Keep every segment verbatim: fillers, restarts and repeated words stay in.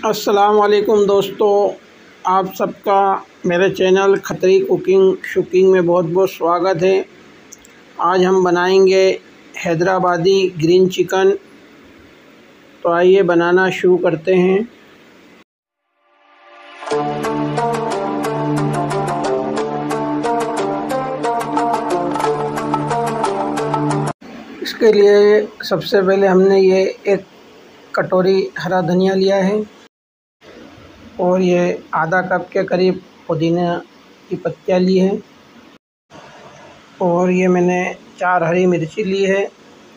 अस्सलाम वालेकुम दोस्तों, आप सबका मेरे चैनल खतरी कुकिंग शुकिंग में बहुत बहुत स्वागत है। आज हम बनाएंगे हैदराबादी ग्रीन चिकन। तो आइए बनाना शुरू करते हैं। इसके लिए सबसे पहले हमने ये एक कटोरी हरा धनिया लिया है और ये आधा कप के करीब पुदीना की पत्तियाँ ली है और ये मैंने चार हरी मिर्ची ली है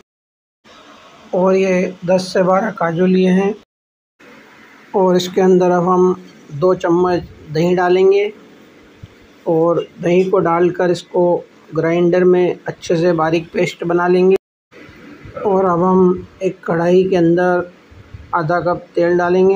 और ये दस से बारह काजू लिए हैं। और इसके अंदर अब हम दो चम्मच दही डालेंगे और दही को डालकर इसको ग्राइंडर में अच्छे से बारीक पेस्ट बना लेंगे। और अब हम एक कढ़ाई के अंदर आधा कप तेल डालेंगे।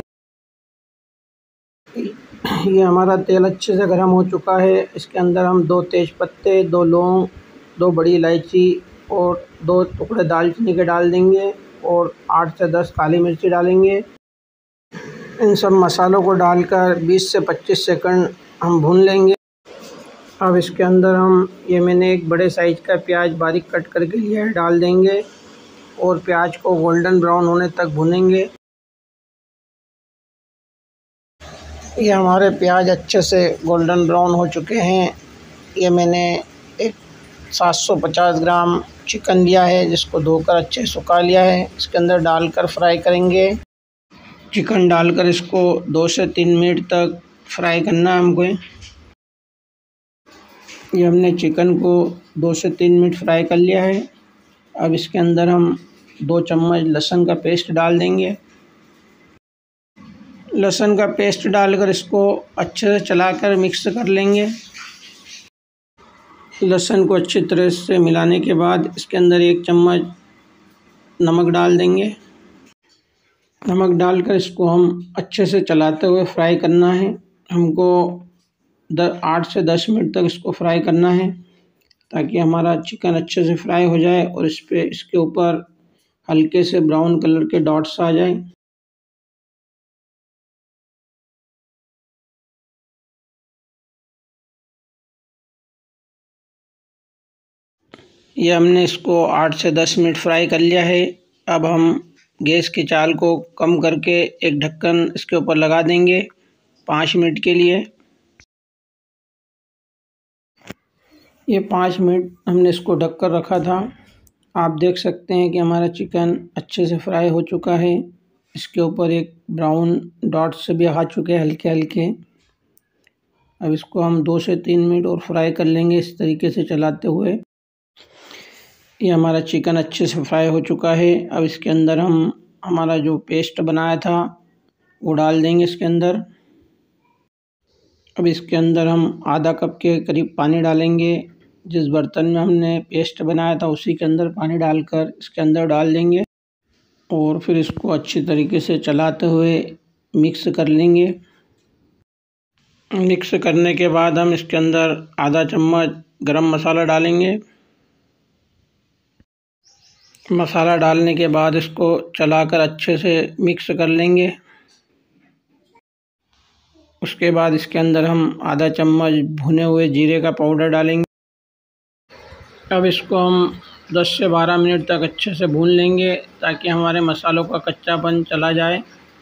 ये हमारा तेल अच्छे से गर्म हो चुका है। इसके अंदर हम दो तेज़ पत्ते, दो लौंग, दो बड़ी इलायची और दो टुकड़े दालचीनी के डाल देंगे और आठ से दस काली मिर्ची डालेंगे। इन सब मसालों को डालकर बीस से पच्चीस सेकंड हम भून लेंगे। अब इसके अंदर हम ये मैंने एक बड़े साइज़ का प्याज बारीक कट करके लिया है, डाल देंगे और प्याज को गोल्डन ब्राउन होने तक भूनेंगे। ये हमारे प्याज अच्छे से गोल्डन ब्राउन हो चुके हैं। ये मैंने एक सात सौ पचास ग्राम चिकन लिया है जिसको धोकर अच्छे से सुखा लिया है। इसके अंदर डालकर फ्राई करेंगे। चिकन डालकर इसको दो से तीन मिनट तक फ्राई करना है हमको। ये हमने चिकन को दो से तीन मिनट फ्राई कर लिया है। अब इसके अंदर हम दो चम्मच लहसुन का पेस्ट डाल देंगे। लहसुन का पेस्ट डालकर इसको अच्छे से चलाकर मिक्स कर लेंगे। लहसुन को अच्छी तरह से मिलाने के बाद इसके अंदर एक चम्मच नमक डाल देंगे। नमक डालकर इसको हम अच्छे से चलाते हुए फ्राई करना है। हमको द आठ से दस मिनट तक इसको फ्राई करना है ताकि हमारा चिकन अच्छे से फ्राई हो जाए और इस पे इसके ऊपर हल्के से ब्राउन कलर के डॉट्स आ जाए। ये हमने इसको आठ से दस मिनट फ्राई कर लिया है। अब हम गैस की चाल को कम करके एक ढक्कन इसके ऊपर लगा देंगे पाँच मिनट के लिए। ये पाँच मिनट हमने इसको ढक कर रखा था। आप देख सकते हैं कि हमारा चिकन अच्छे से फ्राई हो चुका है। इसके ऊपर एक ब्राउन डॉट्स भी आ चुके हैं हल्के हल्के। अब इसको हम दो से तीन मिनट और फ्राई कर लेंगे इस तरीके से चलाते हुए। ये हमारा चिकन अच्छे से फ्राई हो चुका है। अब इसके अंदर हम हमारा जो पेस्ट बनाया था वो डाल देंगे इसके अंदर। अब इसके अंदर हम आधा कप के करीब पानी डालेंगे। जिस बर्तन में हमने पेस्ट बनाया था उसी के अंदर पानी डालकर इसके अंदर डाल देंगे और फिर इसको अच्छी तरीके से चलाते हुए मिक्स कर लेंगे। मिक्स करने के बाद हम इसके अंदर आधा चम्मच गरम मसाला डालेंगे। मसाला डालने के बाद इसको चलाकर अच्छे से मिक्स कर लेंगे। उसके बाद इसके अंदर हम आधा चम्मच भुने हुए जीरे का पाउडर डालेंगे। अब इसको हम दस से बारह मिनट तक अच्छे से भून लेंगे ताकि हमारे मसालों का कच्चापन चला जाए।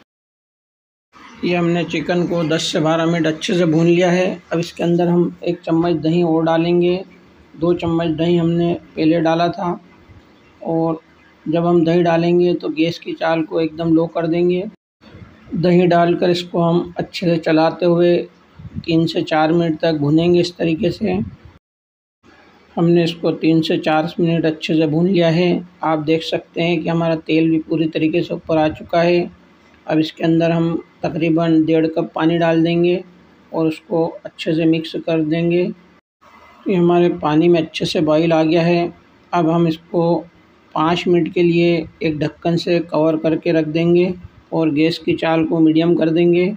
ये हमने चिकन को दस से बारह मिनट अच्छे से भून लिया है। अब इसके अंदर हम एक चम्मच दही और डालेंगे। दो चम्मच दही हमने पहले डाला था और जब हम दही डालेंगे तो गैस की चाल को एकदम लो कर देंगे। दही डालकर इसको हम अच्छे से चलाते हुए तीन से चार मिनट तक भुनेंगे। इस तरीके से हमने इसको तीन से चार मिनट अच्छे से भून लिया है। आप देख सकते हैं कि हमारा तेल भी पूरी तरीके से ऊपर आ चुका है। अब इसके अंदर हम तकरीबन डेढ़ कप पानी डाल देंगे और उसको अच्छे से मिक्स कर देंगे। ये हमारे पानी में अच्छे से बॉईल आ गया है। अब हम इसको पाँच मिनट के लिए एक ढक्कन से कवर करके रख देंगे और गैस की चाल को मीडियम कर देंगे।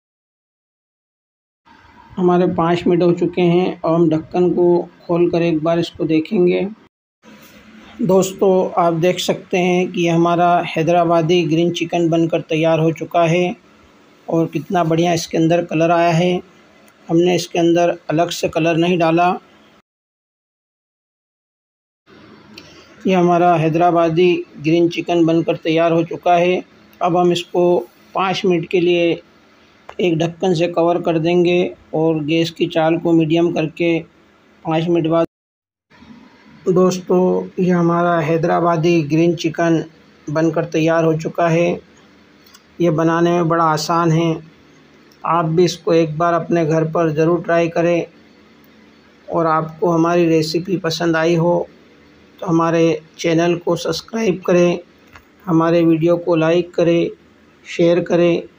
हमारे पाँच मिनट हो चुके हैं और हम ढक्कन को खोल कर एक बार इसको देखेंगे। दोस्तों, आप देख सकते हैं कि हमारा हैदराबादी ग्रीन चिकन बनकर तैयार हो चुका है। और कितना बढ़िया इसके अंदर कलर आया है। हमने इसके अंदर अलग से कलर नहीं डाला। ये हमारा हैदराबादी ग्रीन चिकन बनकर तैयार हो चुका है। अब हम इसको पाँच मिनट के लिए एक ढक्कन से कवर कर देंगे और गैस की चाल को मीडियम करके पाँच मिनट बाद दोस्तों ये हमारा हैदराबादी ग्रीन चिकन बनकर तैयार हो चुका है। ये बनाने में बड़ा आसान है। आप भी इसको एक बार अपने घर पर ज़रूर ट्राई करें और आपको हमारी रेसिपी पसंद आई हो तो हमारे चैनल को सब्सक्राइब करें, हमारे वीडियो को लाइक करें, शेयर करें